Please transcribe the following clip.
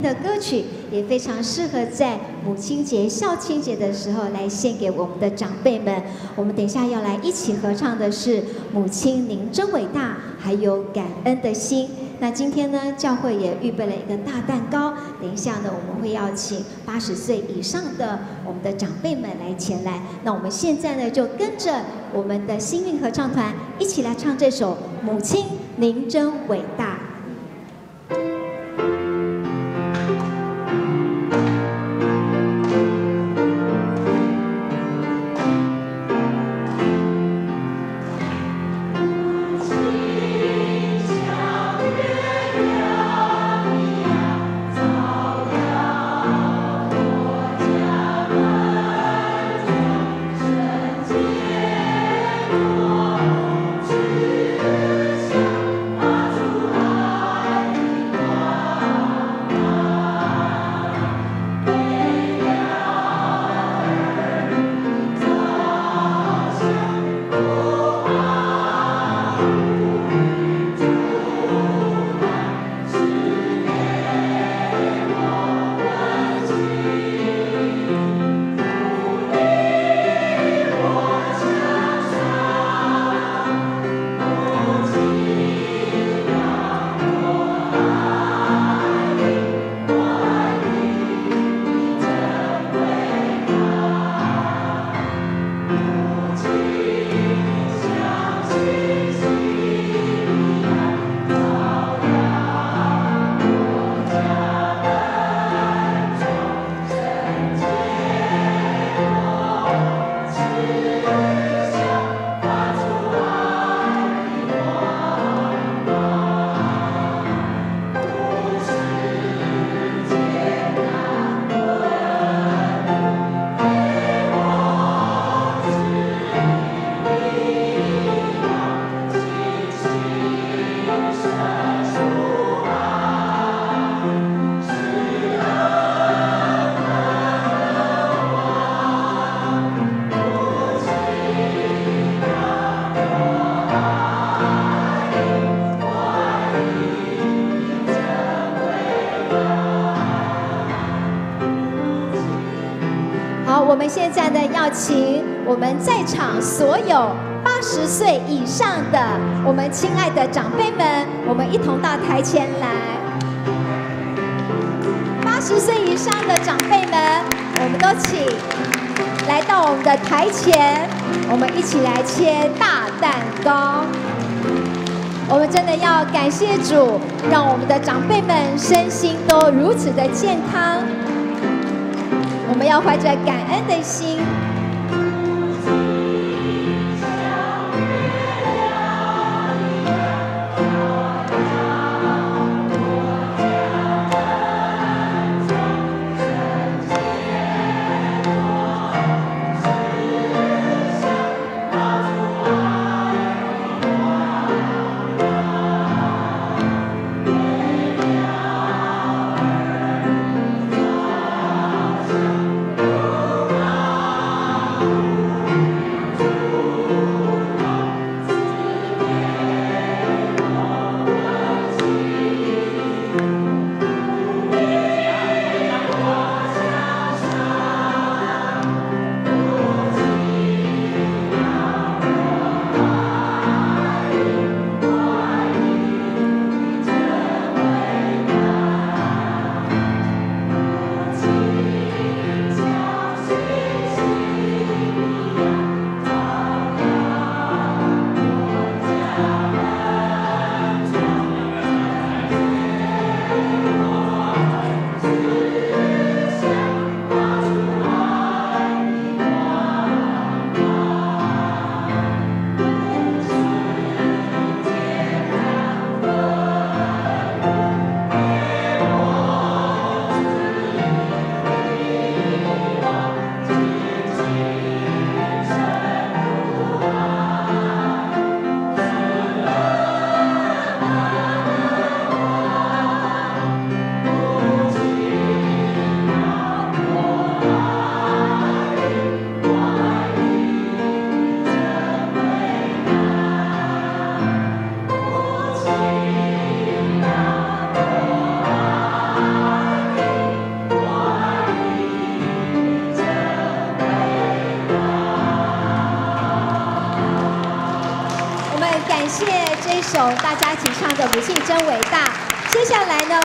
的歌曲也非常适合在母亲节、孝亲节的时候来献给我们的长辈们。我们等一下要来一起合唱的是《母亲您真伟大》，还有感恩的心。那今天呢，教会也预备了一个大蛋糕。等一下呢，我们会邀请80岁以上的我们的长辈们来前来。那我们现在呢，就跟着我们的新韵合唱团一起来唱这首《母亲您真伟大》。我们现在呢，要请我们在场所有80岁以上的我们亲爱的长辈们，我们一同到台前来。80岁以上的长辈们，我们都请来到我们的台前，我们一起来切大蛋糕。我们真的要感谢主，让我们的长辈们身心都如此的健康。我们要怀着感恩的心。 谢这首大家一起唱的《母亲真伟大》。接下来呢？